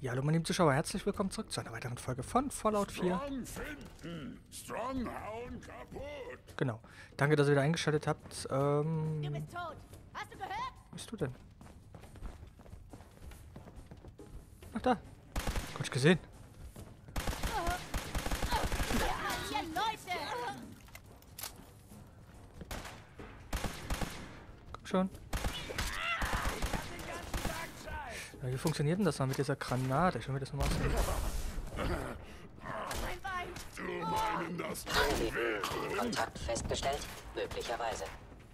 Ja, hallo meine lieben Zuschauer, herzlich willkommen zurück zu einer weiteren Folge von Fallout 4. Strong finden, strong hauen kaputt. Genau. Danke, dass ihr wieder eingeschaltet habt. Du bist tot. Hast du gehört? Wo bist du denn? Ach, da. Hab ich gesehen. Hier, Leute! Komm schon. Ja, wie funktioniert denn das dann mit dieser Granate? Ich will mir das nochmal aussehen. Mein Bein! Du meinen das Kontakt festgestellt? Möglicherweise.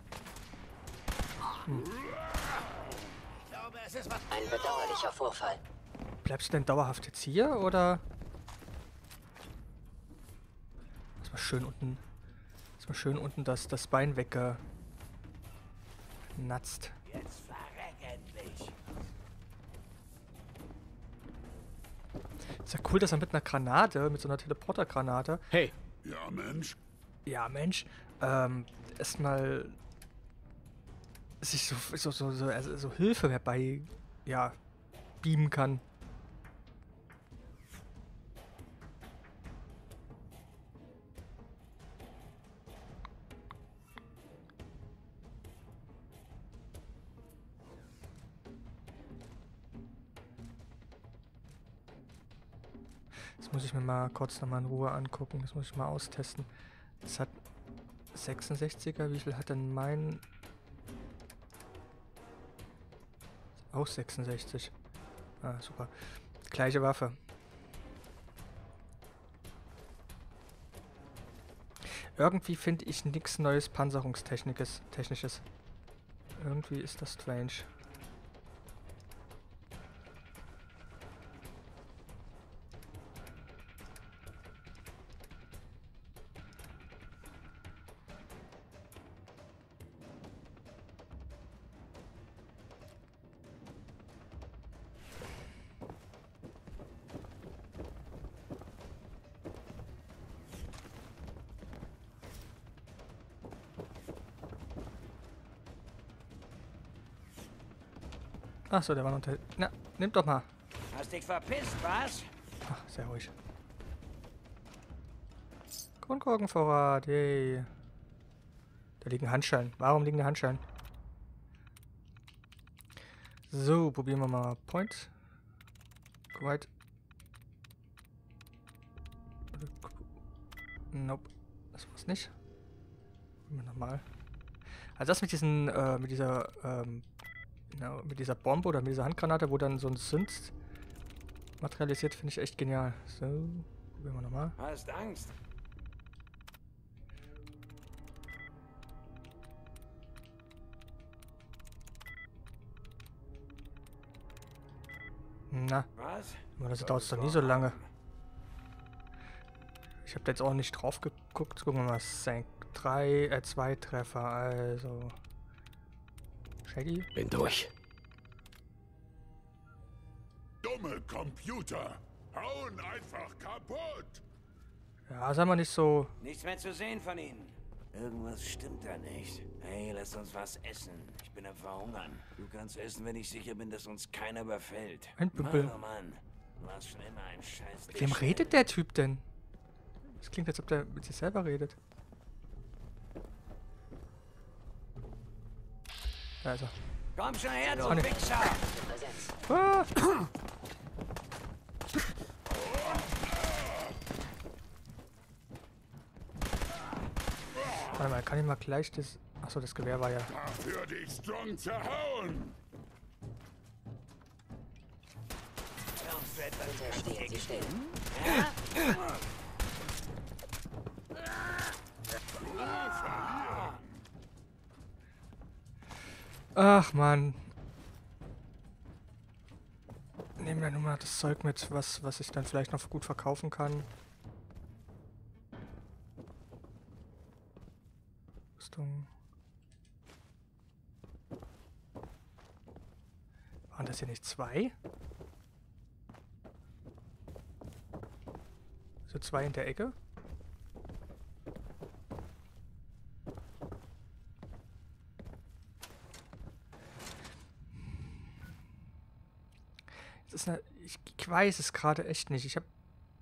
Ein bedauerlicher Vorfall. Bleibst du denn dauerhaft jetzt hier, oder? Lass mal schön unten das Bein weggenatzt. Jetzt verreck endlich. Ist ja cool, dass er mit einer Granate, mit so einer Teleporter-Granate, Hey, Ja, Mensch. ja Mensch, erstmal sich so Hilfe herbei, ja, beamen kann. Das muss ich mir mal kurz nochmal in Ruhe angucken. Das muss ich mal austesten. Das hat 66er. Wie viel hat denn mein? Auch 66. Ah, super. Gleiche Waffe. Irgendwie finde ich nichts Neues Panzerungstechnisches. Irgendwie ist das strange. Achso, der war noch. Na, nimm doch mal. Hast dich verpisst, was? Ach, sehr ruhig. Grundgurkenvorrat, yay. Da liegen Handschellen. Warum liegen da Handschellen? So, probieren wir mal Point. Quite. Nope. Das war's nicht. Probieren wir nochmal. Also das mit diesen, mit dieser Bombe oder mit dieser Handgranate, wo dann so ein Synth materialisiert, finde ich echt genial. So, probieren wir nochmal. Hast Angst? Na, Was? aber das dauert doch nie so lange. Ich habe da jetzt auch nicht drauf geguckt. Gucken wir mal, Sank 2 Treffer, also. Shaggy? bin durch. Dumme Computer. Hauen einfach kaputt. Ja, sei mal nicht so. Nichts mehr zu sehen von ihnen. Irgendwas stimmt da nicht. Hey, lass uns was essen. Ich bin am Verhungern. Du kannst essen, wenn ich sicher bin, dass uns keiner überfällt. Ein Büppel. Mann, oh Mann. Du warst schon immer ein Scheiß. Mit wem redet der Typ denn? Das klingt, als ob der mit sich selber redet. Da ist er. Komm schon her, du Oh, ne. Wichser! Präsenz. Ah! Warte mal, kann ich mal gleich das. Achso, das Gewehr war ja. Dafür dich strong zerhauen. Kommst du etwas Bitte stehen Sie still. Ach man. Nehmen wir nur mal das Zeug mit, was ich dann vielleicht noch gut verkaufen kann. Rüstung. Waren das hier nicht 2? So 2 in der Ecke? Ich weiß es gerade echt nicht. Ich habe...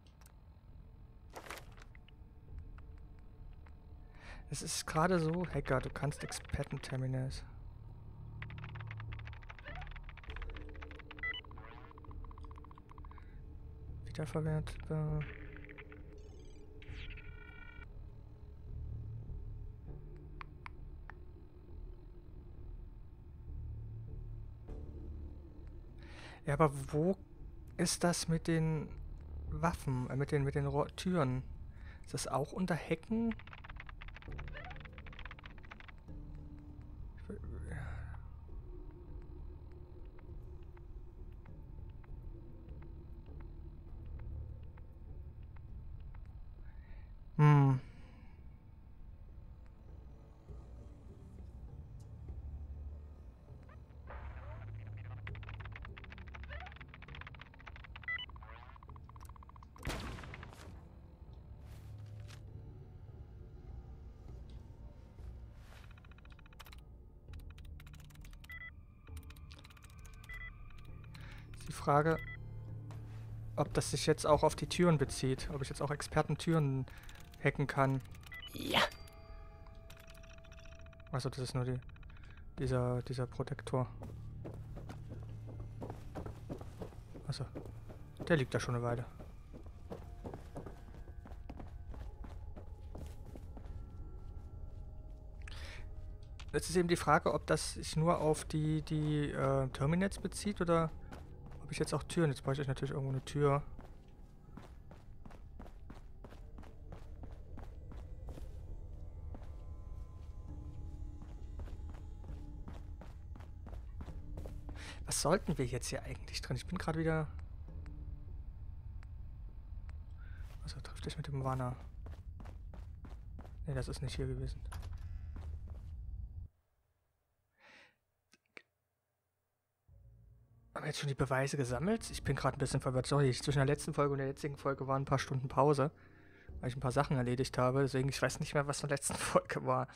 Es ist gerade so... Hacker, du kannst Experten-Terminals. Wiederverwertbar... Ja, aber wo ist das mit den Waffen, mit den Türen? Ist das auch unter Hacken? Hm. Die Frage, ob das sich jetzt auch auf die Türen bezieht. Ob ich jetzt auch Expertentüren hacken kann. Ja. Also das ist nur dieser Protektor. Also, der liegt da schon eine Weile. Jetzt ist eben die Frage, ob das sich nur auf die Terminals bezieht oder ob ich jetzt auch Türen... Jetzt bräuchte ich natürlich irgendwo eine Tür. Was sollten wir jetzt hier eigentlich drin? Ich bin gerade wieder... Also trifft dich mit dem Wanner. Ne, das ist nicht hier gewesen. Haben wir jetzt schon die Beweise gesammelt? Ich bin gerade ein bisschen verwirrt. Sorry, zwischen der letzten Folge und der jetzigen Folge waren ein paar Stunden Pause, weil ich ein paar Sachen erledigt habe. Deswegen, ich weiß nicht mehr, was von der letzten Folge war.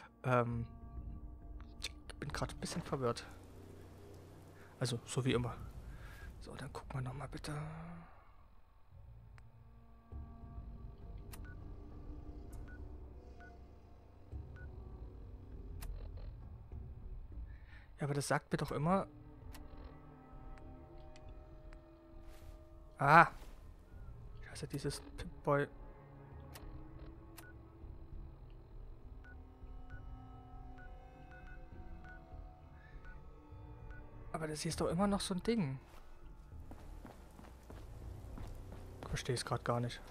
Ich bin gerade ein bisschen verwirrt. Also, so wie immer. So, dann gucken wir nochmal bitte. Ja, aber das sagt mir doch immer... Ah! Ich hasse dieses Pip-Boy. Aber das hier ist doch immer noch so ein Ding. Ich verstehe es gerade gar nicht.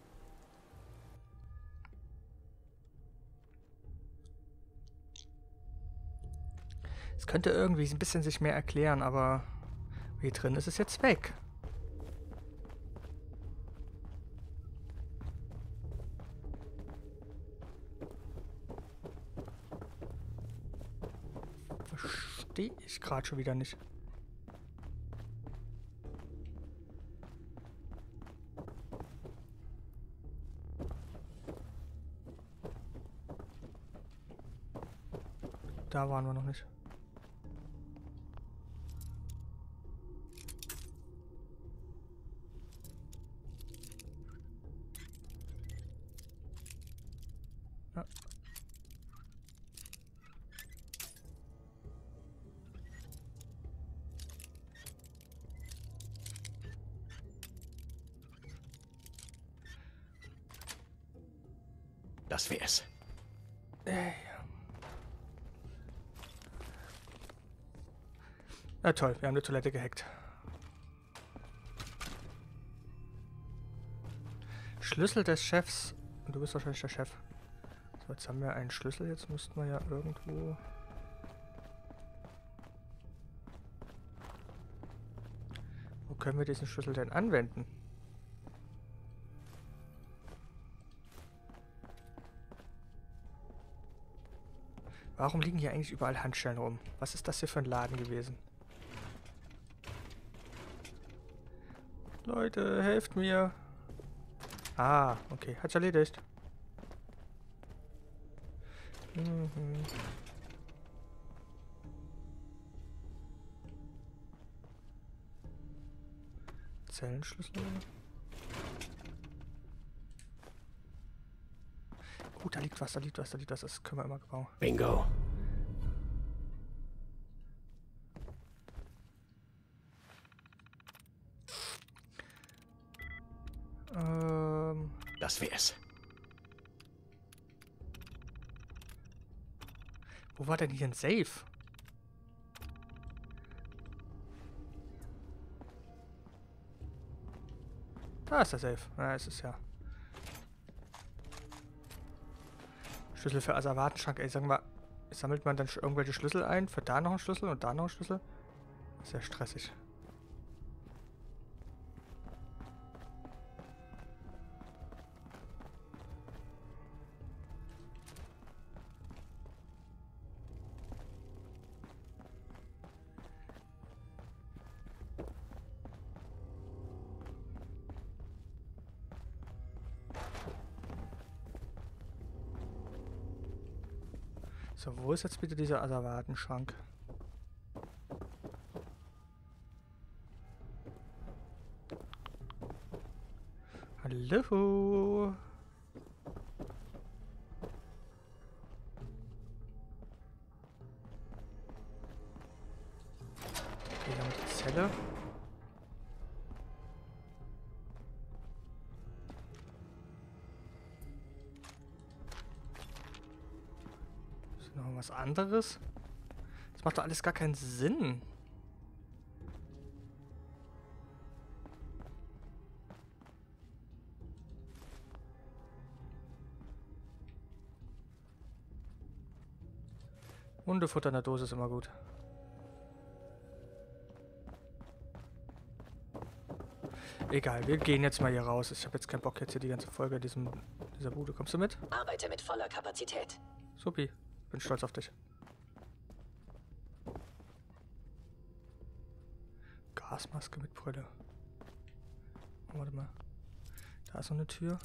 Es könnte irgendwie ein bisschen sich mehr erklären, aber hier drin ist es jetzt weg. Verstehe ich gerade schon wieder nicht. Da waren wir noch nicht. Ja. Das wär's. Na toll, wir haben die Toilette gehackt. Schlüssel des Chefs. Und du bist wahrscheinlich der Chef. So, jetzt haben wir einen Schlüssel. Jetzt müssten wir ja irgendwo... Wo können wir diesen Schlüssel denn anwenden? Warum liegen hier eigentlich überall Handschellen rum? Was ist das hier für ein Laden gewesen? Leute, helft mir! Ah, okay. Hat's erledigt. Mhm. Zellenschlüssel. Oh, da liegt was, da liegt was, da liegt was. Das können wir immer gebrauchen. Bingo. Das wär's. Wo war denn hier ein Safe? Da ist der Safe. Na, es ist ja. Schlüssel für Asservatenschrank. Ey, sagen wir, sammelt man dann irgendwelche Schlüssel ein? Für da noch einen Schlüssel und da noch einen Schlüssel? Sehr stressig. So, wo ist jetzt bitte dieser Asservatenschrank? Hallo? Okay, hier haben wir die Zelle. Noch was anderes? Das macht doch alles gar keinen Sinn. Hundefutter in der Dose ist immer gut. Egal, wir gehen jetzt mal hier raus. Ich habe jetzt keinen Bock jetzt hier die ganze Folge in dieser Bude. Kommst du mit? Arbeite mit voller Kapazität. Supi. Bin stolz auf dich. Gasmaske mit Brille. Oh, warte mal. Da ist noch eine Tür.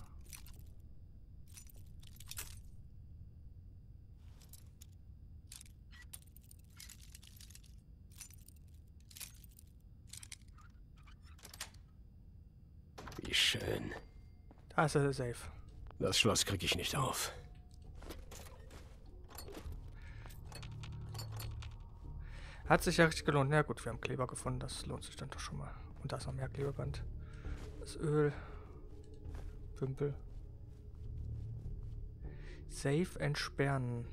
Wie schön. Da ist er safe. Das Schloss kriege ich nicht auf. Hat sich ja richtig gelohnt. Na gut, wir haben Kleber gefunden. Das lohnt sich dann doch schon mal. Und da ist noch mehr Klebeband. Das Öl. Pümpel. Safe entsperren.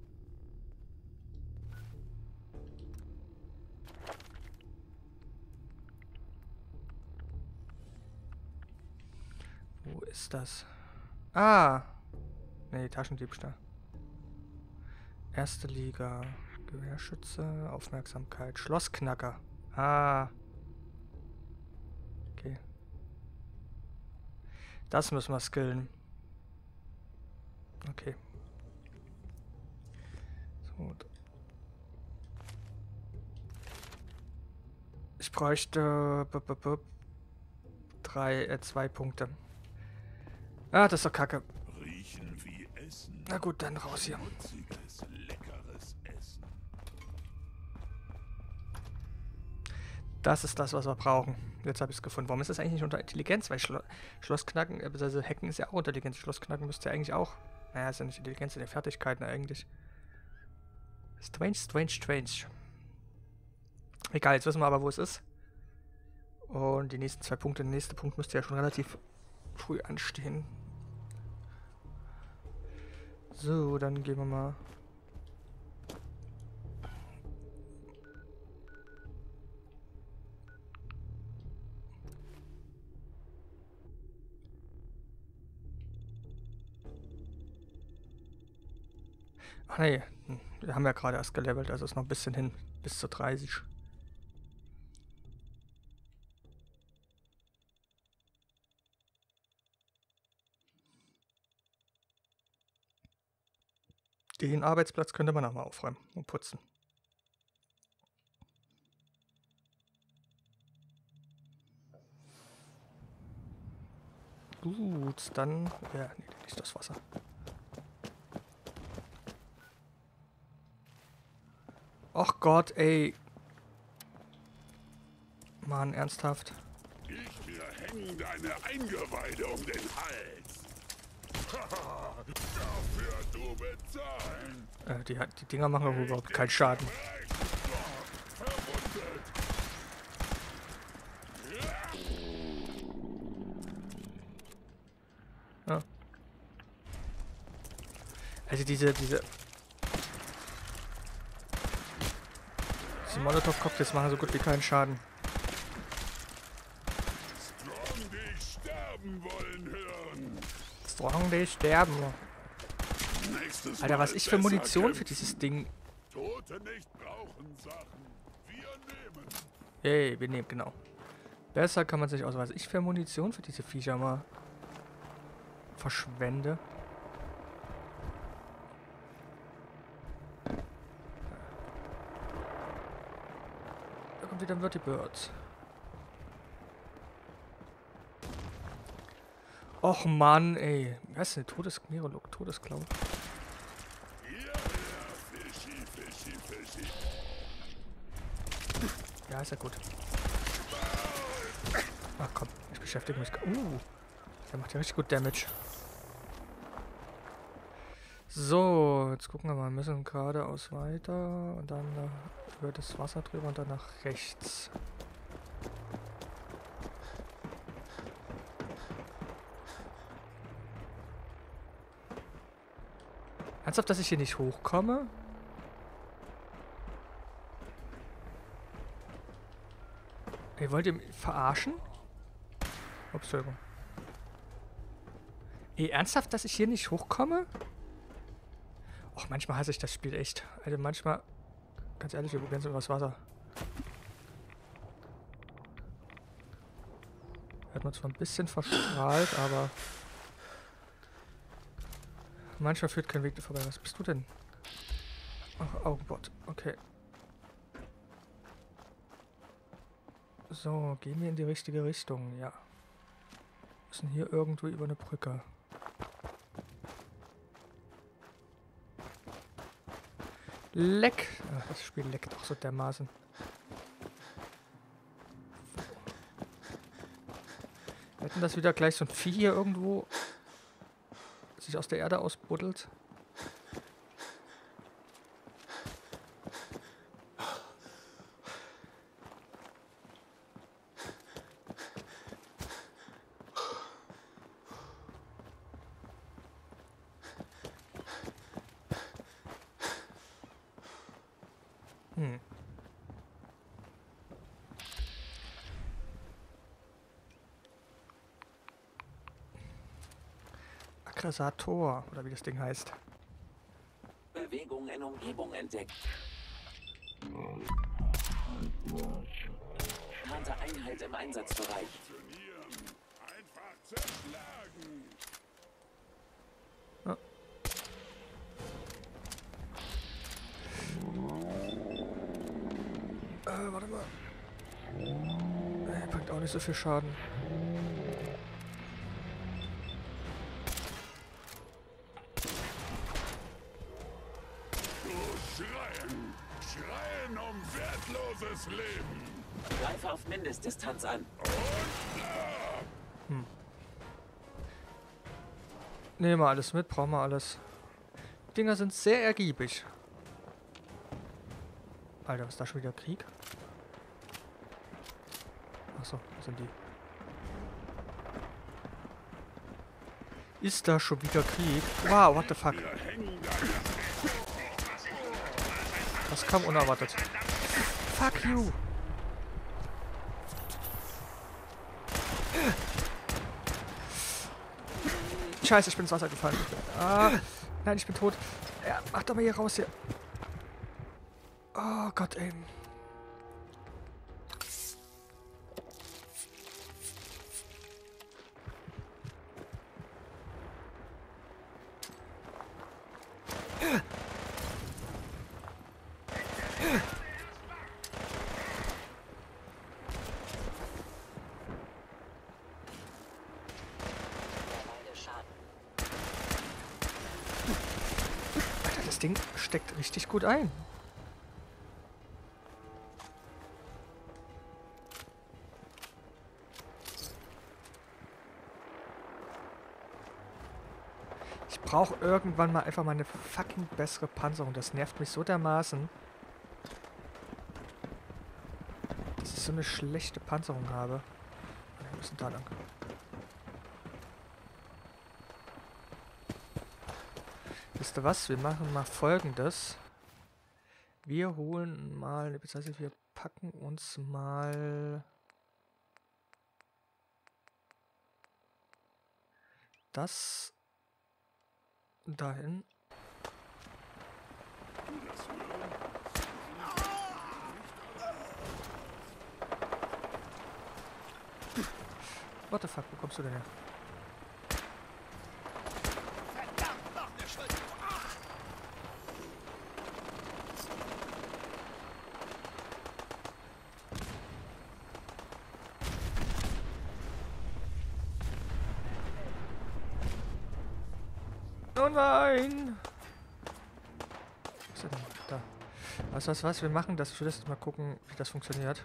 Wo ist das? Ah! Nee, Taschendiebstahl. Erste Liga. Gewehrschütze, Aufmerksamkeit, Schlossknacker. Ah. Okay. Das müssen wir skillen. Okay. So. Ich bräuchte 2 Punkte. Ah, das ist doch kacke. Riechen wie Essen. Na gut, dann raus hier. Würziges, leckeres Essen. Das ist das, was wir brauchen. Jetzt habe ich es gefunden. Warum ist das eigentlich nicht unter Intelligenz? Weil Schlossknacken, beziehungsweise Hacken ist ja auch Intelligenz. Schlossknacken müsste ja eigentlich auch. Naja, ist ja nicht Intelligenz, sind ja Fertigkeiten eigentlich. Strange. Egal, jetzt wissen wir aber, wo es ist. Und die nächsten 2 Punkte. Der nächste Punkt müsste ja schon relativ früh anstehen. So, dann gehen wir mal. Ach nee, wir haben ja gerade erst gelevelt, also ist noch ein bisschen hin, bis zu 30. Den Arbeitsplatz könnte man auch mal aufräumen und putzen. Gut, dann... Ja, nee, nicht das Wasser. Och Gott, ey. Mann, ernsthaft. Ich will hängen deine Eingeweide um den Hals. Dafür du bezahlen. Die Dinger machen aber überhaupt keinen Schaden. Verwundet. Ja. Also diese Molotow-Cocktails machen so gut wie keinen Schaden. Strong dich sterben wollen hören. Strong dich sterben. Nächstes Alter, was Mal ich für besser Munition für kämpfen. dieses Ding. Tote nicht brauchen Sachen. Wir nehmen. Ey, wir nehmen, genau. Besser kann man sich aus, was ich für Munition für diese Viecher mal verschwende. Da kommt wieder ein Vertibird. Och Mann, ey. Was ist denn? Todesmirolog, Todesklau. Hierher, Fischi, Fischi, Fischi. Ja, ist ja gut. Ach komm, ich beschäftige mich. Der macht ja richtig gut Damage. So, jetzt gucken wir mal. Wir müssen geradeaus weiter und dann über das Wasser drüber und dann nach rechts. Ernsthaft, dass ich hier nicht hochkomme? Ey, wollt ihr mich verarschen? Ups, Entschuldigung. Ey, ernsthaft, dass ich hier nicht hochkomme? Och, manchmal hasse ich das Spiel echt. Also manchmal, ganz ehrlich, wir probieren es übers Wasser. Hört man zwar ein bisschen verstrahlt, aber manchmal führt kein Weg vorbei. Was bist du denn? Ach, Augenbot. Okay. So, gehen wir in die richtige Richtung, ja. Wir müssen hier irgendwo über eine Brücke. Leck! Ach, das Spiel leckt auch so dermaßen. Wir hätten das wieder gleich so ein Vieh hier irgendwo sich aus der Erde ausbuddelt. Aggressator, oder wie das Ding heißt. Bewegung in Umgebung entdeckt. Harte Einheit im Einsatzbereich. Turnieren. Einfach zerschlagen. Ja. Warte mal. Packt auch nicht so viel Schaden. Schreien um wertloses Leben. Greife auf Mindestdistanz an. Nehmen wir alles mit, brauchen wir alles. Die Dinger sind sehr ergiebig. Alter, ist da schon wieder Krieg? Achso, wo sind die? Ist da schon wieder Krieg? Wow, what the fuck? Wir hängen deine. Das kam unerwartet. Fuck you! Scheiße, ich bin ins Wasser gefallen. Nein, ich bin tot. Ja, mach doch mal hier raus hier. Oh Gott, ey. Alter, das Ding steckt richtig gut ein. Ich brauche irgendwann mal einfach mal eine fucking bessere Panzerung. Das nervt mich so dermaßen, dass ich so eine schlechte Panzerung habe. Wir müssen da lang. Wisst ihr was? Wir machen mal Folgendes. Wir holen mal, beziehungsweise wir packen uns mal das dahin. What the fuck, wo kommst du denn her? Oh nein! Was ist denn da? Was? Wir machen das. Ich will jetzt mal gucken, wie das funktioniert.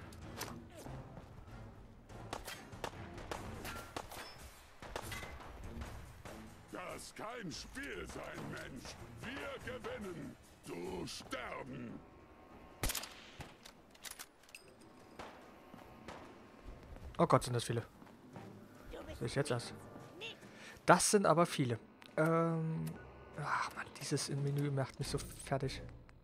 Das kein Spiel sein, Mensch. Wir gewinnen. Du sterben. Oh Gott, sind das viele. Sehe ich jetzt erst. Das sind aber viele. Ach man, dieses im Menü macht mich so fertig.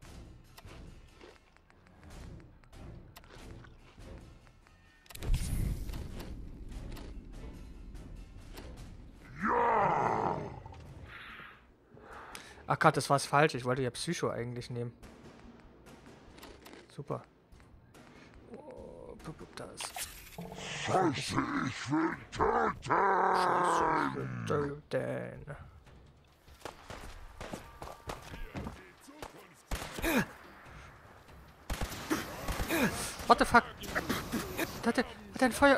Ach Gott, das war es falsch. Ich wollte ja Psycho eigentlich nehmen. Super. Oh, da ist. Scheiße, ich will töten. Scheiße, ich will töten. What the fuck? Hat der ein Feuer?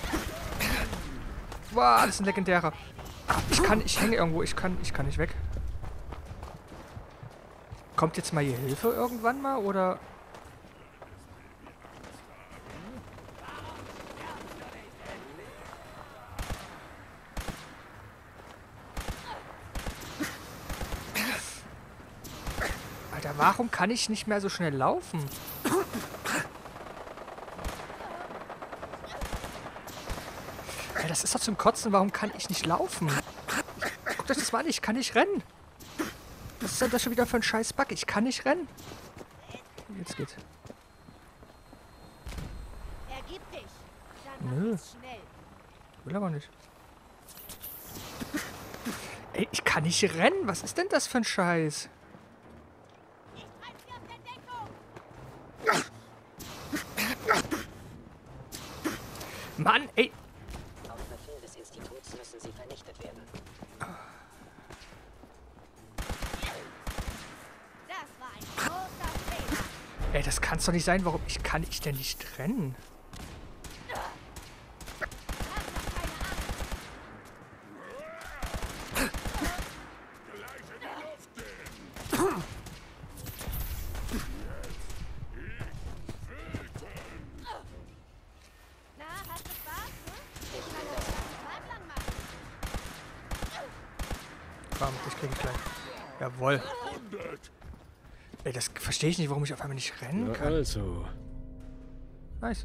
Wow, das ist ein legendärer. Ich hänge irgendwo. Ich kann nicht weg. Kommt jetzt mal hier Hilfe irgendwann mal, oder? Alter, warum kann ich nicht mehr so schnell laufen? Ey, das ist doch zum Kotzen. Warum kann ich nicht laufen? Guckt euch das mal an. Ich kann nicht rennen. Was ist denn das schon wieder für ein scheiß Bug? Ich kann nicht rennen. Jetzt geht's. Ergib dich. Dann Nö. mach ich's schnell. Will aber nicht. Ey, ich kann nicht rennen. Was ist denn das für ein Scheiß? Ich treib sie aus der Deckung. Mann, ey. Auf Befehl des Instituts müssen sie vernichtet werden. Das war ein großer Fehler. Ey, das kann's doch nicht sein. Warum kann ich denn nicht rennen? Hab doch keine Gleich in die Luft gehen. Angst. Na, hast du Spaß? Ich kann das ganze Tag lang machen. Bam, ich krieg ich gleich. Jawohl. Wundet. Ey, das verstehe ich nicht, warum ich auf einmal nicht rennen Na kann. also. Nice.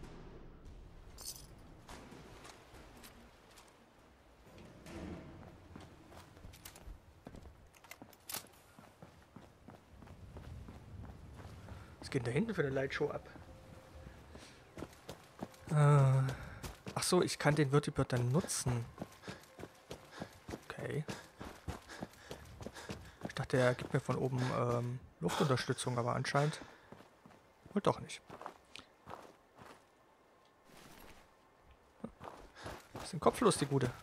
Was geht denn da hinten für eine Lightshow ab? Ach so, ich kann den Vertibird dann nutzen. Okay. Ich dachte, er gibt mir von oben Luftunterstützung, aber anscheinend wohl doch nicht. Bisschen kopflos, die Gute.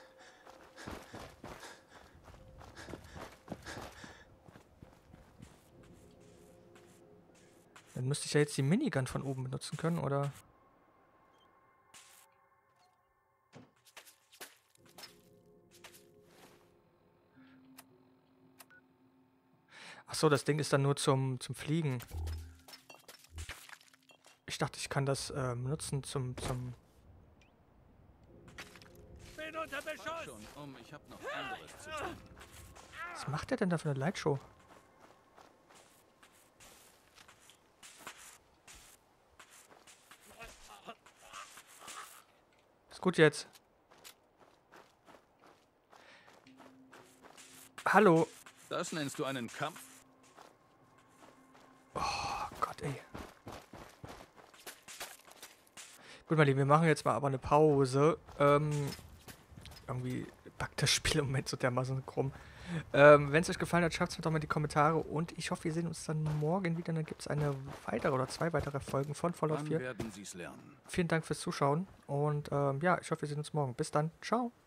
Dann müsste ich ja jetzt die Minigun von oben benutzen können, oder? Ach so, das Ding ist dann nur zum Fliegen. Ich dachte, ich kann das benutzen zum... Bin unter Beschuss! Schon ich hab noch anderes zu tun. Was macht der denn da für eine Lightshow? Ist gut jetzt. Hallo. Das nennst du einen Kampf? Oh Gott, ey. Gut, meine Lieben, wir machen jetzt mal aber eine Pause. Irgendwie backt das Spiel im Moment so dermaßen krumm. Wenn es euch gefallen hat, schreibt es mir doch mal in die Kommentare. Und ich hoffe, wir sehen uns dann morgen wieder. Dann gibt es eine weitere oder 2 weitere Folgen von Fallout 4. Wann werden Sie's lernen? Vielen Dank fürs Zuschauen. Und ja, ich hoffe, wir sehen uns morgen. Bis dann. Ciao.